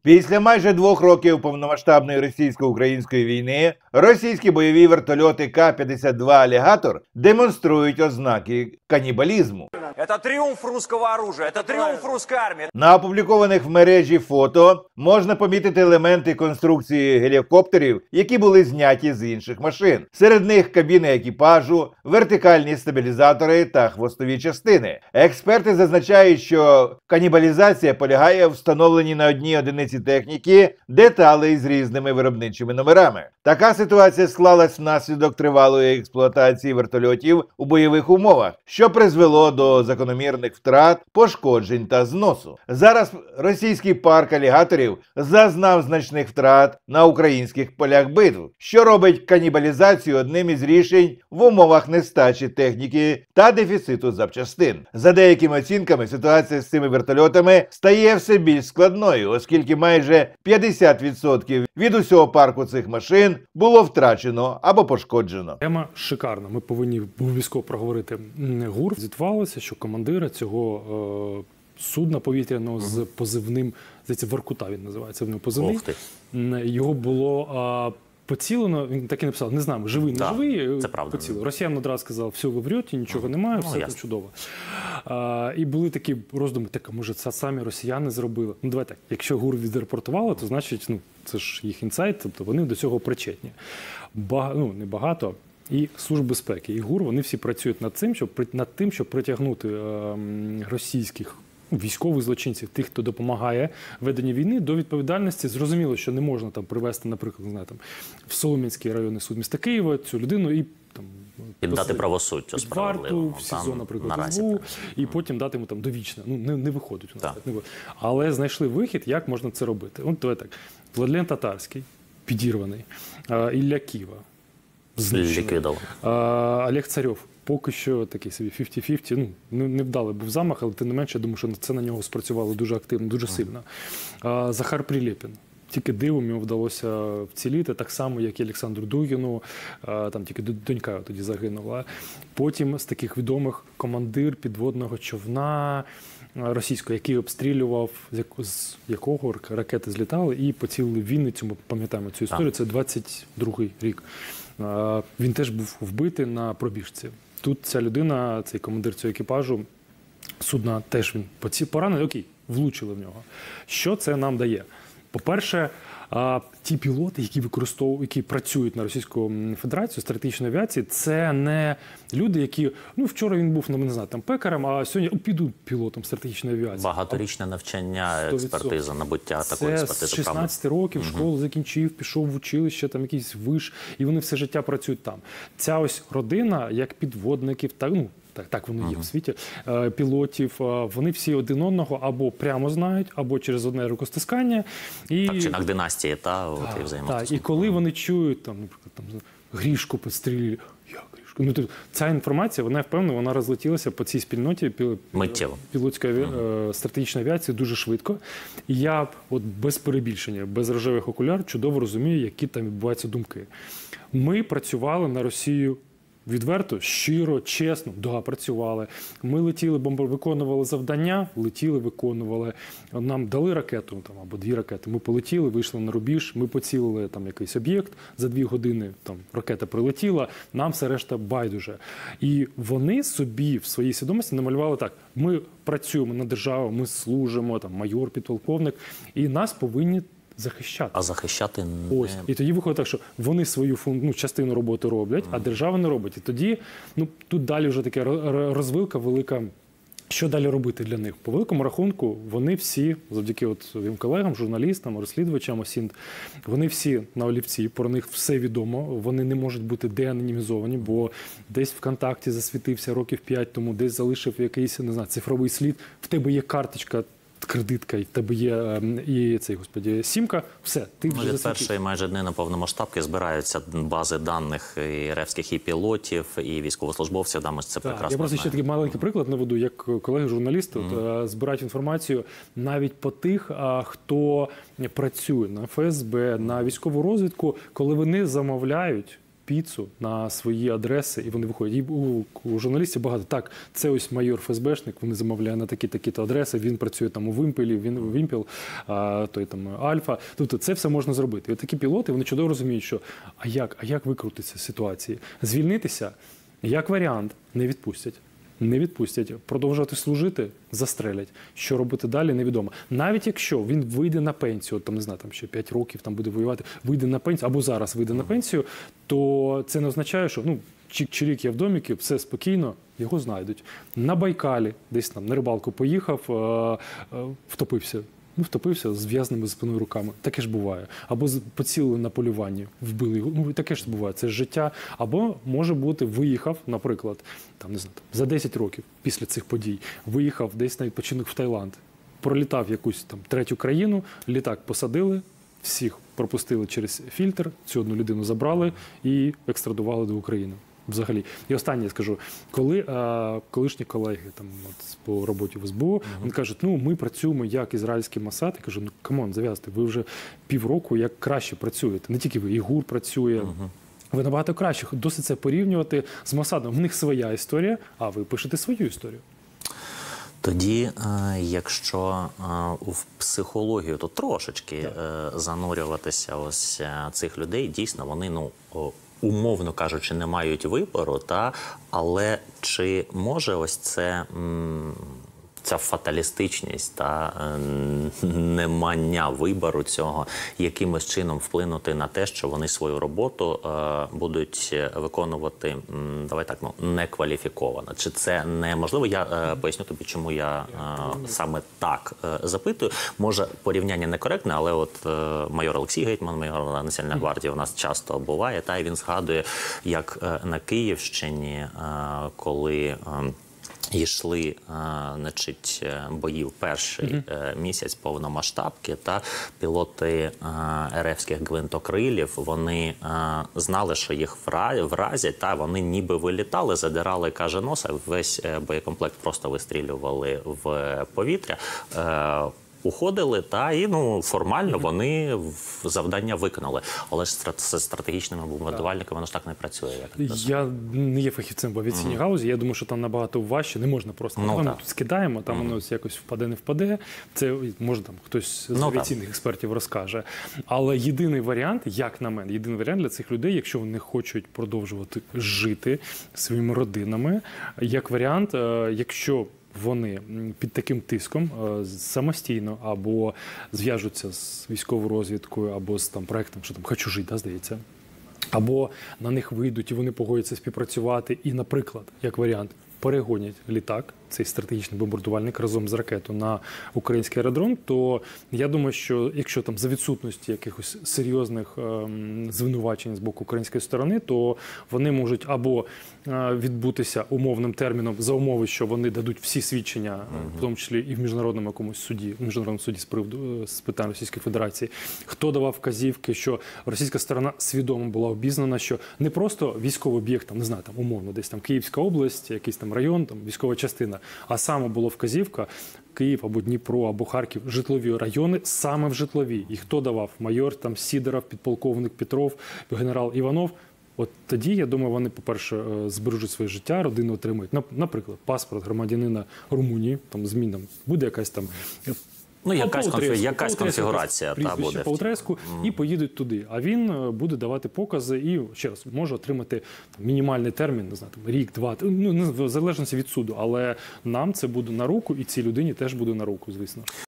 Після майже 2 років повномасштабної російсько-української війни російські бойові вертольоти К-52 «Алігатор» демонструють ознаки канібалізму. Це тріумф руського оружия, це тріумф руської армії. На опублікованих в мережі фото можна помітити елементи конструкції гелікоптерів, які були зняті з інших машин. Серед них кабіни екіпажу, вертикальні стабілізатори та хвостові частини. Експерти зазначають, що канібалізація полягає в встановленні на одній одиниці техніки деталей з різними виробничими номерами. Така ситуація склалась внаслідок тривалої експлуатації вертольотів у бойових умовах, що призвело до закономірних втрат, пошкоджень та зносу. Зараз російський парк алігаторів зазнав значних втрат на українських полях битв, що робить канібалізацію одним із рішень в умовах нестачі техніки та дефіциту запчастин. За деякими оцінками, ситуація з цими вертольотами стає все більш складною, оскільки майже 50% від усього парку цих машин було втрачено або пошкоджено. Тема шикарна. Ми повинні обов'язково проговорити. ГУР звітувалося, що командира цього судна повітряного з позивним, здається, Воркута він називається, в нього позивний. Його було поцілено, він так і написав, не знаємо, живий, не живий, поцілено. Росіян одразу сказав, все, ви врете, нічого немає, все тут чудово. І були такі роздуми, так, а може це самі росіяни зробили? Ну давай так, якщо ГУР відрепортувало, то значить, ну, це ж їх інсайт, тобто вони до цього причетні. Не багато. І Служба безпеки, і ГУР, вони всі працюють над тим, щоб притягнути російських військових злочинців, тих, хто допомагає веденню війни, до відповідальності. Зрозуміло, що не можна там привести, наприклад, не знаю, там, в Солом'янський районний суд міста Києва цю людину і там дати правосуддя справедливо. В СІЗО, наприклад, СБУ, і потім дати йому там довічне. Ну, не виходить у нас. Але знайшли вихід, як можна це робити. От давай так. Владлен Татарський, підірваний, Ілля Ківа, ліквідований. Олег Царьов, поки що такий собі 50-50, не вдалий був замах, але тим не менше, я думаю, що це на нього спрацювало дуже активно, дуже сильно. Захар Прилєпін. Тільки дивом йому вдалося вціліти, так само, як і Олександру Дугіну, там тільки донька тоді загинула. Потім з таких відомих командир підводного човна російського, який обстрілював, з якого ракети злітали і поцілили в Вінницю, ми пам'ятаємо цю історію, це 22-й рік. Він теж був вбитий на пробіжці. Тут ця людина, цей командир цього екіпажу судна, теж він поранений, окей, влучили в нього. Що це нам дає? По-перше, ті пілоти, які працюють на Російську Федерацію стратегічної авіації, це не люди, які, вчора він був, не знаю, там пекарем, а сьогодні підуть пілотом стратегічної авіації. Багаторічне навчання, експертиза, набуття такої експертизи. Це з 16 років школу закінчив, пішов в училище, там якийсь виш, і вони все життя працюють там. Ця ось родина, як підводників, так воно є в світі, пілотів, вони всі один одного або прямо знають, або через одне рукостискання. Так, чи на династії, і взаємодія. Так, і коли вони чують, наприклад, Грішку підстрілює, як Грішку? Ця інформація, вона, я впевнена, вона розлетілася по цій спільноті пілотської стратегічної авіації дуже швидко. І я, без перебільшення, без рожевих окуляр, чудово розумію, які там відбуваються думки. Ми працювали на Росію відверто, щиро, чесно, працювали. Ми летіли, виконували завдання, виконували. Нам дали ракету, або 2 ракети. Ми полетіли, вийшли на рубіж, ми поцілили якийсь об'єкт, за 2 години ракета прилетіла, нам все решта байдуже. І вони собі в своїй свідомості намалювали так: ми працюємо на державу, ми служимо, майор, підполковник, і нас повинні захищати. А захищати не... І тоді виходить так, що вони свою частину роботи роблять, а держава не робить. І тоді, тут далі вже така розвилка велика. Що далі робити для них? По великому рахунку, вони всі, завдяки своїм колегам, журналістам, розслідувачам, ОСІНТ, вони всі на олівці, про них все відомо, вони не можуть бути деанонімізовані, бо десь ВКонтакті засвітився років 5 тому, десь залишив якийсь, не знаю, цифровий слід, в тебе є карточка, кредитка, і в тебе є сімка, все, ти вже засвітив. Від першої майже дни на повномасштабки збираються бази даних і ревських, і пілотів, і військовослужбовців, ми це прекрасно знаємо. Я просто ще такий маленький приклад наведу, як колеги-журналісти збирають інформацію навіть по тих, хто працює на ФСБ, на військову розвідку, коли вони замовляють піцу на свої адреси, і вони виходять. І у журналістів багато. Так, це ось майор ФСБшник, вони замовляють на такі-такі-то адреси, він працює там у Вимпелі, Вімпел, той там Альфа. Тобто це все можна зробити. І от такі пілоти, вони чудово розуміють, що а як викрутитися з ситуації? Звільнитися, як варіант, не відпустять. Не відпустять. Продовжувати служити – застрелять. Що робити далі – невідомо. Навіть якщо він вийде на пенсію, там, не знаю, там ще 5 років там буде воювати, вийде на пенсію, або зараз вийде на пенсію, то це не означає, що чик-чирік, я в доміки, все спокійно, його знайдуть. На Байкалі, десь там на рибалку поїхав, втопився. Втопився з в'язними за спиною руками. Таке ж буває. Або поцілили на полюванні, вбили його. Таке ж буває. Це ж життя. Або, може бути, виїхав, наприклад, там, не знаю, за 10 років після цих подій, виїхав десь на відпочинок в Таїланд, пролітав якусь там третю країну, літак посадили, всіх пропустили через фільтр, цю одну людину забрали і екстрадували до України. Взагалі. І останнє скажу, коли колишні колеги там, по роботі в СБУ, вони кажуть, ми працюємо як ізраїльський Масад. Я кажу, камон, зав'язуйте, ви вже півроку як краще працюєте. Не тільки ви, і ГУР працює. Ви набагато краще. Досить це порівнювати з Масадом. В них своя історія, а ви пишете свою історію. Тоді, якщо в психологію то трошечки занурюватися ось цих людей, дійсно вони, умовно кажучи, не мають вибору, але чи може ось ця фаталістичність та немання вибору цього якимось чином вплинути на те, що вони свою роботу будуть виконувати, давай так, некваліфіковано? Чи це неможливо? Я поясню тобі, чому я саме так запитую. Може, порівняння некоректне, але от майор Олексій Гетьман, майор Національної гвардії, у нас часто буває, і він згадує, як на Київщині, коли йшли, бої в перший місяць повномасштабки, та пілоти РФських гвинтокрилів, вони знали, що їх вразять, та вони ніби вилітали, задирали кажаноса, весь боєкомплект просто вистрілювали в повітря, уходили, і формально вони завдання виконали. Але ж з стратегічними бомбардувальниками воно ж так не працює. Я не є фахівцем в авіаційній галузі, я думаю, що там набагато важче, не можна просто. Ми тут скидаємо, там воно якось впаде, не впаде. Це може там хтось з авіаційних експертів розкаже. Але єдиний варіант, як на мене, єдиний варіант для цих людей, якщо вони хочуть продовжувати жити своїми родинами, як варіант, якщо вони під таким тиском самостійно або зв'яжуться з військовою розвідкою, або з проектом, що там «Хочу жити», здається, або на них вийдуть і вони погодяться співпрацювати і, наприклад, як варіант, перегонять літак, цей стратегічний бомбардувальник разом з ракетою на український аеродром, то я думаю, що якщо там за відсутності якихось серйозних звинувачень з боку української сторони, то вони можуть або відбутися умовним терміном за умови, що вони дадуть всі свідчення, в тому числі і в міжнародному якомусь суді, в міжнародному суді з питань Російської Федерації, хто давав вказівки, що російська сторона свідомо була обізнана, що не просто військовий об'єкт, там, не знаю, там умовно, десь там Київська область, якийсь там район, там військова частина, а саме була вказівка Київ або Дніпро, або Харків, житлові райони, саме в житлові. І хто давав? Майор там Сідоров, підполковник Петров, генерал Іванов. От тоді, я думаю, вони, по-перше, збережуть своє життя, родину отримають. Наприклад, паспорт громадянина Румунії, там змінам, буде якась там... якась конфігурація буде по утреску, і поїдуть туди. А він буде давати покази і, ще раз, може отримати мінімальний термін, не знаю, рік, два, в залежності від суду. Але нам це буде на руку, і цій людині теж буде на руку, звісно.